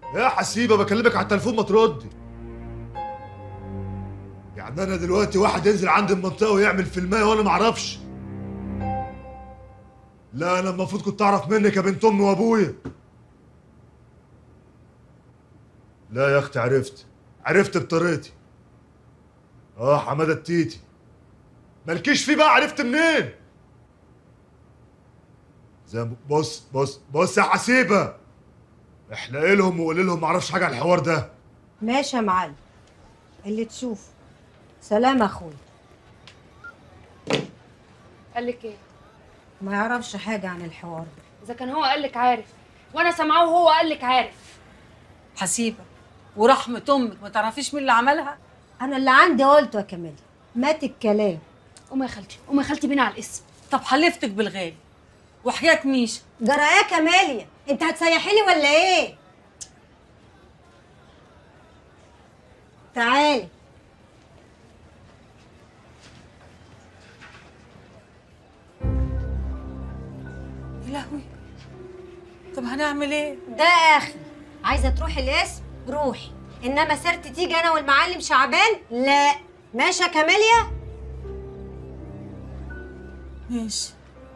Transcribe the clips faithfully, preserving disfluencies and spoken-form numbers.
يا حسيبه بكلمك على التليفون ما تردي. يعني انا دلوقتي واحد ينزل عندي المنطقه ويعمل فيلمايه وانا ما اعرفش؟ لا انا المفروض كنت اعرف منك يا بنت امي وابويا. لا يا اختي عرفت عرفت بطريقتي. اه حماده التيتي مالكيش فيه بقى، عرفت منين؟ زي ما- بص بص بص يا حسيبه، احلق لهم وقول لهم ما اعرفش حاجه عن الحوار ده. ماشي يا معلم، اللي تشوفه. سلام اخوي. قال لك ايه؟ ما يعرفش حاجه عن الحوار ده. اذا كان هو قال لك عارف وانا سامعاه وهو قال لك عارف. حسيبه ورحمه امك، ما تعرفيش مين اللي عملها؟ انا اللي عندي قلته يا كمال، مات الكلام. قومي يا خالتي قومي يا خالتي بينا على الاسم. طب حلفتك بالغالي وحياه ميشا. جرى ايه يا كماليا؟ انت هتسيحي لي ولا ايه؟ تعالي. يا لهوي، طب هنعمل ايه؟ ده اخي، عايزه تروحي الاسم روحي، انما سرت تيجي انا والمعلم شعبان لا. ماشي يا كماليا؟ ماشي.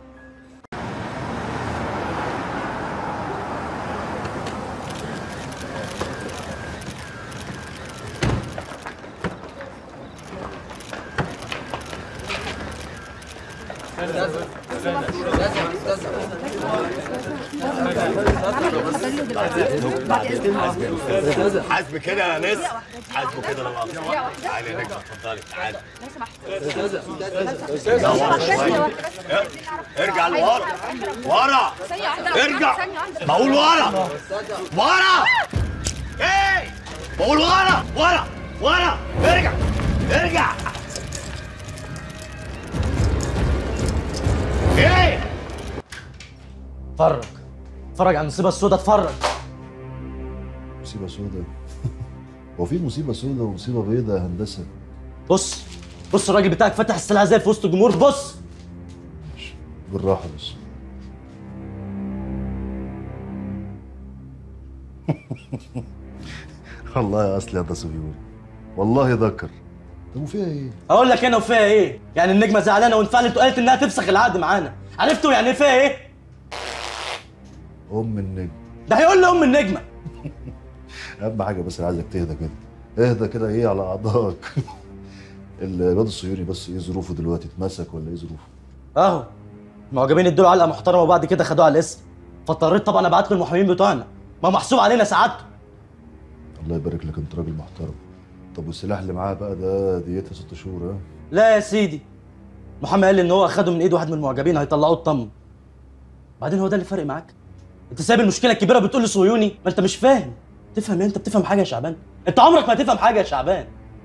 حاسب كده يا ناس، حاسبه كده لو اقف. تعالي يا نجمه اتفضلي تعالي. لو سمحت. لا ورا شويه. ارجع لورا ورا. ارجع. بقول ورا ورا. ايه بقول ورا ورا ورا. ارجع ارجع. ايه اتفرج اتفرج على المصيبه السوداء، اتفرج. مصيبه سودة؟ هو في مصيبه سودة ومصيبه بيضاء يا هندسه؟ بص بص الراجل بتاعك فتح السلاح زي في وسط الجمهور، بص. بالراحه بس. والله يا اصلي يا ده صهيوني، والله ذكر. طب وفيها ايه؟ اقول لك انا وفيها ايه؟ يعني النجمه زعلانه وانفعلت وقالت انها تفسخ العقد معانا، عرفتوا يعني ايه فيها ايه؟ ام النجم. ده هيقول لي ام النجمه. اهم حاجه بس انا عايزك تهدى كده، اهدى كده ايه على اعضائك. الواد الصهيوني بس ايه ظروفه دلوقتي؟ اتمسك ولا ايه ظروفه؟ اهو المعجبين ادوا له علقه محترمه وبعد كده خدوه على الاسم، فاضطريت طبعا ابعت له المحامين بتوعنا، ما محسوب علينا سعادته. الله يبارك لك، انت راجل محترم. طب والسلاح اللي معاه بقى ده ديتها ست شهور ها؟ لا يا سيدي، محمد قال لي ان هو اخده من ايد واحد من المعجبين هيطلعوه الطم. بعدين هو ده اللي فارق معاك؟ انت سايب المشكله الكبيره بتقول لي صهيوني؟ ما انت مش فاهم. تفهم ايه؟ انت بتفهم حاجه يا شعبان؟ انت عمرك ما هتفهم حاجه يا شعبان.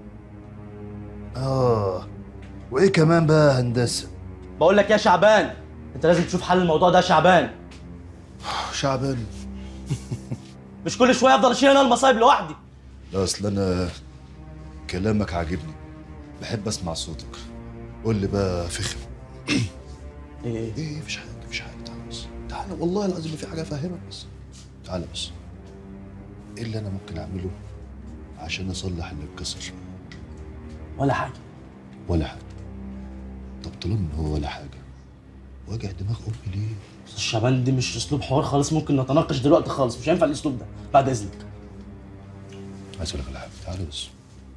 اه وايه كمان بقى يا هندسه؟ بقول لك يا شعبان، انت لازم تشوف حل الموضوع ده يا شعبان. شعبان؟ مش كل شويه افضل اشيل انا المصايب لوحدي. لا اصل انا كلامك عاجبني، بحب اسمع صوتك. قول لي بقى فخم. ايه ايه؟ مفيش حاجه مفيش حاجه، تعالى بس تعالى، والله العظيم ما في حاجه افهمك بس. تعالى بس. ايه اللي انا ممكن اعمله عشان اصلح اللي اتكسر؟ ولا حاجه. ولا حاجه؟ طب طالما ان هو ولا حاجه، واجع دماغ امي ليه؟ بس شعبان دي مش اسلوب حوار خالص، ممكن نتناقش دلوقتي خالص، مش هينفع الاسلوب ده بعد اذنك. عايز اقول لك على حاجه، تعالى بس.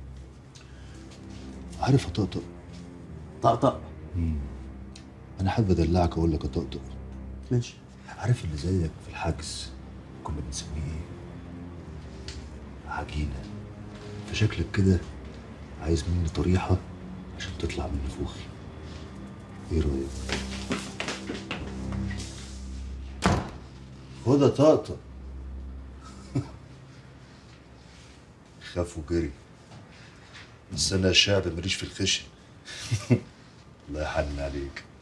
عارف يا طقطق؟ طقطق؟ انا حابب ادلعك اقول لك يا طقطق. ماشي. عارف اللي زيك في الحجز كنا بنسميه ايه؟ عجينه. فشكلك كده عايز مني طريحه عشان تطلع من نفوخي. ايه رايك؟ خد يا طقطق. خاف وجري، بس انا شعب ماليش في الخشن. الله يحنن عليك.